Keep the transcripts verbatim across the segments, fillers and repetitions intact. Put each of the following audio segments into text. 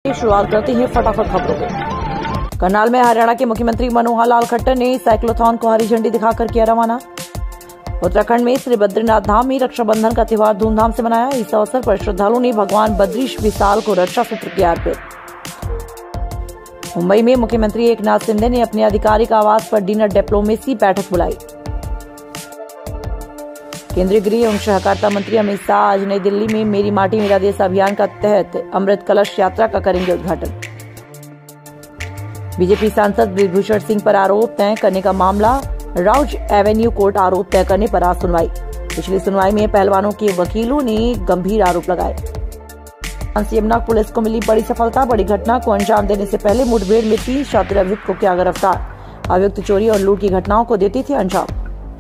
शुरुआत करते हैं फटाफट खबरों में। करनाल में हरियाणा के मुख्यमंत्री मनोहर लाल खट्टर ने साइक्लोथॉन को हरी झंडी दिखाकर किया रवाना। उत्तराखंड में श्री बद्रीनाथ धाम में रक्षाबंधन का त्योहार धूमधाम से मनाया। इस अवसर पर श्रद्धालुओं ने भगवान बद्रीश विशाल को रक्षा सूत्र किया अर्पित। मुंबई में मुख्यमंत्री एकनाथ शिंदे ने अपने आधिकारिक आवास पर डिनर डिप्लोमेसी बैठक बुलाई। केंद्रीय गृह एवं सहकारिता मंत्री अमित शाह आज नई दिल्ली में मेरी माटी मेरा देश अभियान का तहत अमृत कलश यात्रा का करेंगे उद्घाटन। बीजेपी सांसद ब्रिजभूषण सिंह पर आरोप तय करने का मामला, राउज एवेन्यू कोर्ट आरोप तय करने पर आज सुनवाई। पिछली सुनवाई में पहलवानों के वकीलों ने गंभीर आरोप लगाए। यमुना पुलिस को मिली बड़ी सफलता। बड़ी घटना को अंजाम देने से पहले मुठभेड़ में तीन छात्र अभियुक्त को किया गिरफ्तार। अभियुक्त चोरी और लूट की घटनाओं को देते थे अंजाम।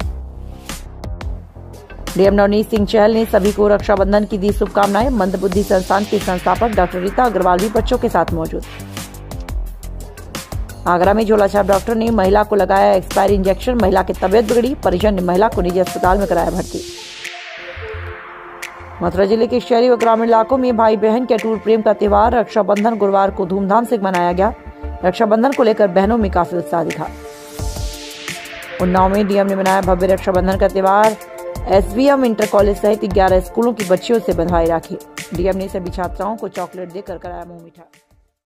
डीएम नवनीत सिंह चहल ने सभी को रक्षाबंधन की दी शुभकामनाएं। मंदबुद्धि संस्थान के संस्थापक डॉक्टर रीता अग्रवाल भी बच्चों के साथ मौजूद। आगरा में झोलाछाप डॉक्टर ने महिला को लगाया एक्सपायर इंजेक्शन। महिला की तबियत बिगड़ी, परिजन ने महिला को निजी अस्पताल में कराया भर्ती। मथुरा जिले के शहरी व ग्रामीण इलाकों में भाई बहन के अटूट प्रेम का त्योहार रक्षाबंधन गुरुवार को धूमधाम से मनाया गया। रक्षाबंधन को लेकर बहनों में काफी उत्साह दिखा। उन्नाव में डीएम ने मनाया भव्य रक्षाबंधन का त्योहार। एसवीएम इंटर कॉलेज सहित ग्यारह स्कूलों की बच्चियों से बधाई राखी। डीएम ने सभी छात्राओं को चॉकलेट देकर कराया मुंह मीठा।